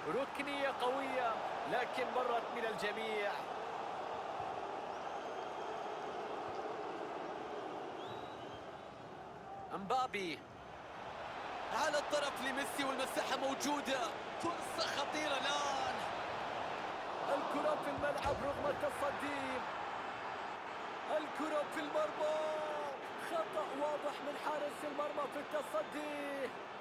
ركنية قوية لكن مرت من الجميع. امبابي على الطرف لميسي والمساحة موجودة، فرصة خطيرة الآن. الكرة في الملعب رغم التصدي، الكرة في المرمى، خطأ واضح من حارس المرمى في التصدي.